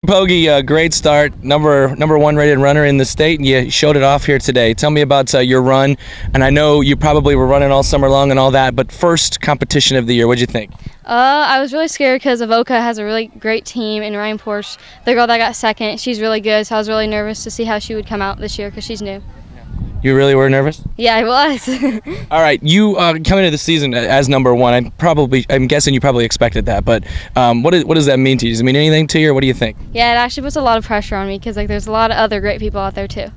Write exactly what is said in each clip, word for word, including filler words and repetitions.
Pogge, uh, great start, number number one rated runner in the state, and you showed it off here today. Tell me about uh, your run, and I know you probably were running all summer long and all that, but first competition of the year, what'd you think? Uh, I was really scared because Avoca has a really great team, and Ryan Porch, the girl that got second, she's really good, so I was really nervous to see how she would come out this year because she's new. You really were nervous? Yeah, I was. All right, you uh, coming into the season as number one. I probably, I'm guessing you probably expected that, but um, what, is, what does that mean to you? Does it mean anything to you, or what do you think? Yeah, it actually puts a lot of pressure on me because like there's a lot of other great people out there too.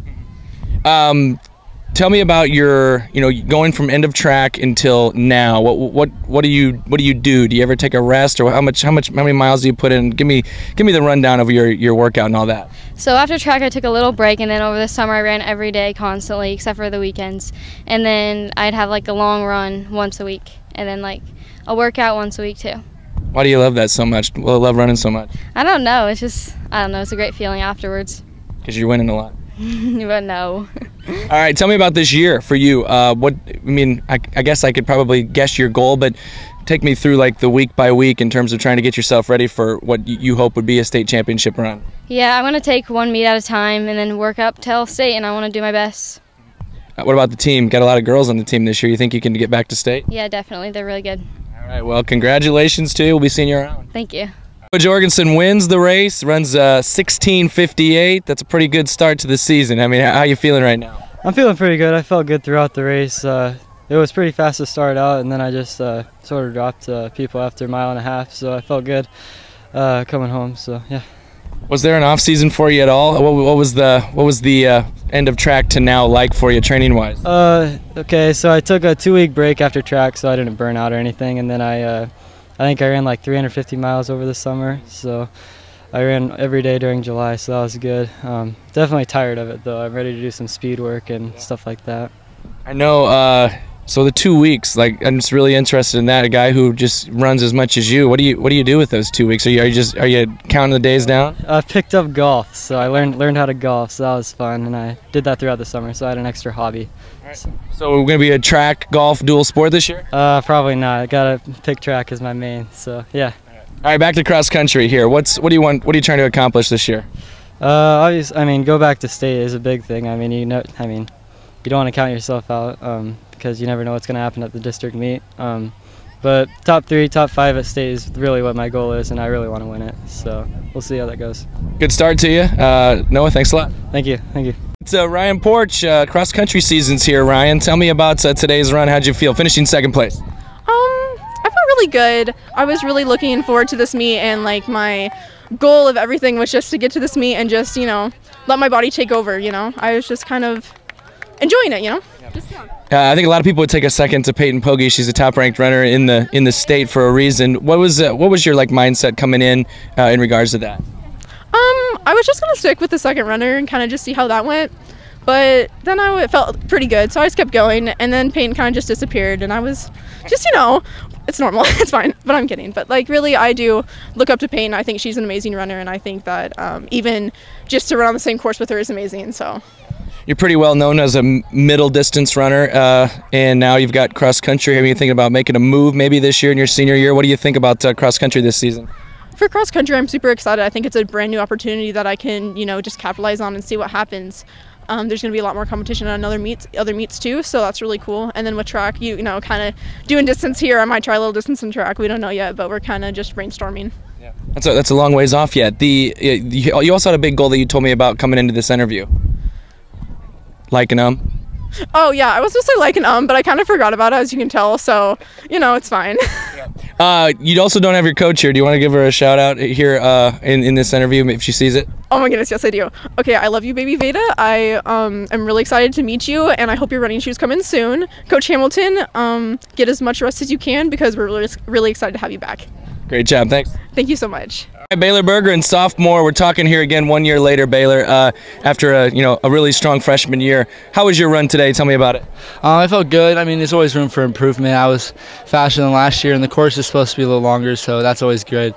Um, tell me about your, you know, going from end of track until now. What what what do you what do you do? Do you ever take a rest, or how much how much how many miles do you put in? Give me give me the rundown of your your workout and all that. So after track, I took a little break, and then over the summer, I ran every day constantly, except for the weekends. And then I'd have like a long run once a week, and then like a workout once a week too. Why do you love that so much? Well, love running so much? I don't know. It's just I don't know. It's a great feeling afterwards. Because you're winning a lot. But no. All right, tell me about this year for you. Uh, what I mean, I, I guess I could probably guess your goal, but take me through like the week by week in terms of trying to get yourself ready for what you hope would be a state championship run. Yeah, I want to take one meet at a time and then work up till state, and I want to do my best. Uh, what about the team? Got a lot of girls on the team this year. You think you can get back to state? Yeah, definitely. They're really good. All right, well, congratulations to you. We'll be seeing you around. Thank you. Jorgensen wins the race, runs uh, sixteen fifty-eight. That's a pretty good start to the season. I mean, how are you feeling right now? I'm feeling pretty good. I felt good throughout the race. Uh, it was pretty fast to start out, and then I just uh, sort of dropped uh, people after a mile and a half, so I felt good uh, coming home. So yeah. Was there an off season for you at all? What, what was the what was the uh, end of track to now like for you training wise? Uh, okay, so I took a two week break after track, so I didn't burn out or anything, and then I. Uh, I think I ran like three hundred fifty miles over the summer, so I ran every day during July, so that was good. Um, definitely tired of it, though. I'm ready to do some speed work and stuff like that. I know, uh, so the two weeks, like, I'm just really interested in that, a guy who just runs as much as you. What do you what do you do with those two weeks? Are you, are you just are you counting the days down? I picked up golf, so I learned learned how to golf, so that was fun, and I did that throughout the summer, so I had an extra hobby. Right. So, so we're going to be a track, golf, dual sport this year? Uh, probably not. I gotta pick track as my main, so yeah. All right, back to cross country here. What's what do you want? What are you trying to accomplish this year? Uh, obviously, I mean, go back to state is a big thing. I mean, you know, I mean, you don't want to count yourself out um, because you never know what's going to happen at the district meet. Um, but top three, top five at state is really what my goal is, and I really want to win it. So we'll see how that goes. Good start to you, uh, Noah. Thanks a lot. Thank you. Thank you. It's uh, Ryan Porch, uh, cross country season's here. Ryan, tell me about uh, today's run. How'd you feel finishing second place? Um, I felt really good. I was really looking forward to this meet, and like my goal of everything was just to get to this meet and just, you know, let my body take over, you know. I was just kind of enjoying it, you know. Just, yeah. Uh, I think a lot of people would take a second to Peyton Pogge. She's a top-ranked runner in the in the state for a reason. What was uh, what was your like mindset coming in uh, in regards to that? Um, I was just gonna stick with the second runner and kind of just see how that went, but then I it felt pretty good, so I just kept going. And then Peyton kind of just disappeared, and I was just, you know, it's normal, it's fine. But I'm kidding. But like, really, I do look up to Peyton. I think she's an amazing runner, and I think that um, even just to run on the same course with her is amazing. So. You're pretty well known as a middle distance runner, uh, and now you've got cross country. Are you thinking about making a move maybe this year in your senior year? What do you think about uh, cross country this season? For cross country, I'm super excited. I think it's a brand new opportunity that I can, you know, just capitalize on and see what happens. Um, there's going to be a lot more competition on other meets, other meets too, so that's really cool. And then with track, you, you know, kind of doing distance here. I might try a little distance in track. We don't know yet, but we're kind of just brainstorming. Yeah. That's a, that's a long ways off yet. The you also had a big goal that you told me about coming into this interview. Like an um? Oh yeah, I was supposed to say like an um, but I kind of forgot about it, as you can tell. So you know, it's fine. Yeah. Uh, you also don't have your coach here. Do you want to give her a shout out here uh, in in this interview if she sees it? Oh my goodness, yes I do. Okay, I love you, baby Veda. I um am really excited to meet you, and I hope your running shoes come in soon. Coach Hamilton, um, get as much rest as you can because we're really really excited to have you back. Great job, thanks. Thank you so much. All right, Baylor Berger, sophomore. We're talking here again one year later, Baylor, uh, after a you know a really strong freshman year. How was your run today? Tell me about it. Uh, I felt good. I mean, there's always room for improvement. I was faster than last year, and the course is supposed to be a little longer, so that's always good.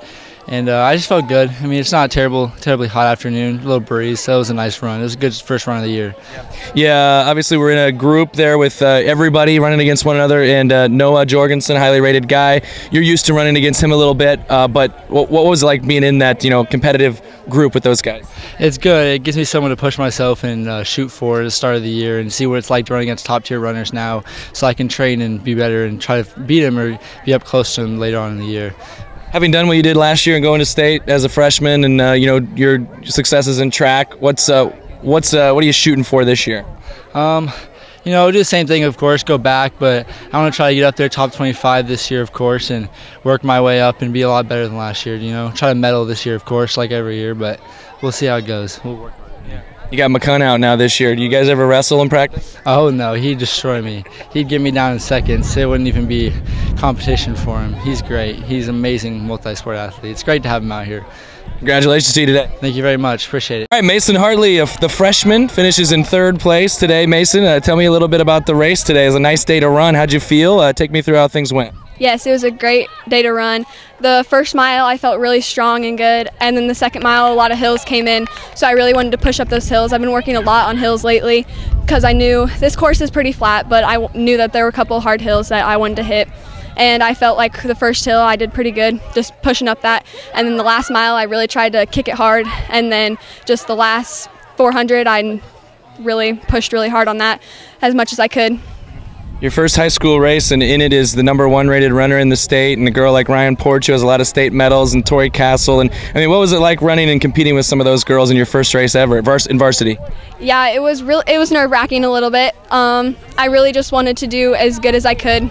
And uh, I just felt good. I mean, it's not a terrible, terribly hot afternoon, a little breeze, so it was a nice run. It was a good first run of the year. Yeah, obviously we're in a group there with uh, everybody running against one another, and uh, Noah Jorgensen, highly rated guy. You're used to running against him a little bit, uh, but what, what was it like being in that, you know, competitive group with those guys? It's good. It gives me someone to push myself and uh, shoot for at the start of the year and see what it's like to run against top-tier runners now, so I can train and be better and try to beat him or be up close to him later on in the year. Having done what you did last year and going to state as a freshman, and uh, you know your successes in track, what's uh, what's uh, what are you shooting for this year? Um, you know, do the same thing, of course, go back, but I want to try to get up there top twenty-five this year, of course, and work my way up and be a lot better than last year. You know, try to medal this year, of course, like every year, but we'll see how it goes. We'll work. You got McCunn out now this year. Do you guys ever wrestle in practice? Oh no, he'd destroy me. He'd get me down in seconds. It wouldn't even be competition for him. He's great. He's an amazing multi-sport athlete. It's great to have him out here. Congratulations to you today. Thank you very much. Appreciate it. All right, Mason Hartley, the freshman, finishes in third place today. Mason, uh, tell me a little bit about the race today. It was a nice day to run. How'd you feel? Uh, take me through how things went. Yes, it was a great day to run. The first mile I felt really strong and good, and then the second mile a lot of hills came in, so I really wanted to push up those hills. I've been working a lot on hills lately because I knew this course is pretty flat, but I w knew that there were a couple hard hills that I wanted to hit. And I felt like the first hill I did pretty good, just pushing up that. And then the last mile I really tried to kick it hard, and then just the last four hundred I really pushed really hard on that as much as I could. Your first high school race, and in it is the number one rated runner in the state, and a girl like Ryan Porch who has a lot of state medals, and Tori Castle. And I mean, what was it like running and competing with some of those girls in your first race ever vars in varsity? Yeah, it was real. It was nerve-wracking a little bit. Um, I really just wanted to do as good as I could.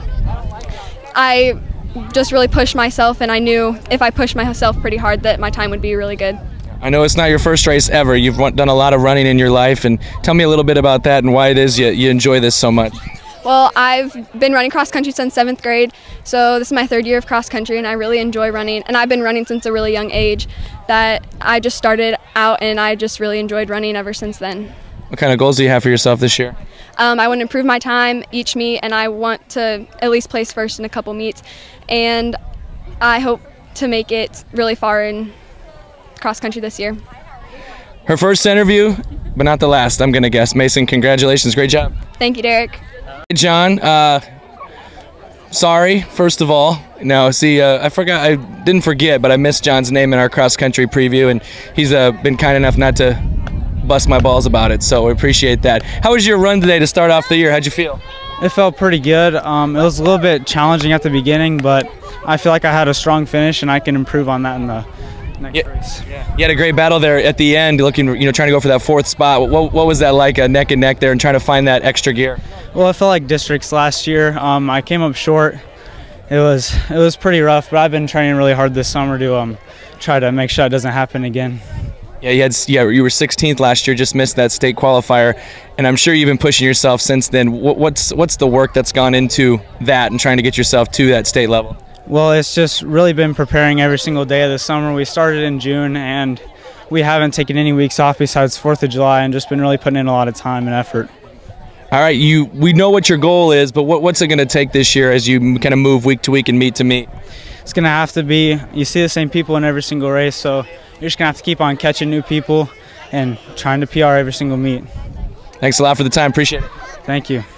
I just really pushed myself, and I knew if I pushed myself pretty hard that my time would be really good. I know it's not your first race ever. You've done a lot of running in your life, and tell me a little bit about that and why it is you, you enjoy this so much. Well, I've been running cross country since seventh grade, so this is my third year of cross country, and I really enjoy running. And I've been running since a really young age. That I just started out, and I just really enjoyed running ever since then. What kind of goals do you have for yourself this year? Um, I want to improve my time each meet, and I want to at least place first in a couple meets. And I hope to make it really far in cross country this year. Her first interview, but not the last, I'm going to guess. Mason, congratulations. Great job. Thank you, Derek. Hey, John, uh, sorry, first of all. No, see, uh, I forgot, I didn't forget, but I missed John's name in our cross-country preview, and he's uh, been kind enough not to bust my balls about it, so we appreciate that. How was your run today to start off the year? How'd you feel? It felt pretty good. Um, it was a little bit challenging at the beginning, but I feel like I had a strong finish, and I can improve on that in the next yeah. race. Yeah. You had a great battle there at the end, looking, you know, trying to go for that fourth spot. What, what was that like, uh, neck and neck there, and trying to find that extra gear? Well, it felt like districts last year. Um, I came up short. It was it was pretty rough, but I've been training really hard this summer to um, try to make sure it doesn't happen again. Yeah, you had yeah you were sixteenth last year, just missed that state qualifier, and I'm sure you've been pushing yourself since then. What, what's what's the work that's gone into that and trying to get yourself to that state level? Well, it's just really been preparing every single day of the summer. We started in June, and we haven't taken any weeks off besides fourth of July, and just been really putting in a lot of time and effort. All right, you we know what your goal is, but what, what's it going to take this year as you kind of move week to week and meet to meet? It's going to have to be, you see the same people in every single race, so you're just going to have to keep on catching new people and trying to P R every single meet. Thanks a lot for the time. Appreciate it. Thank you.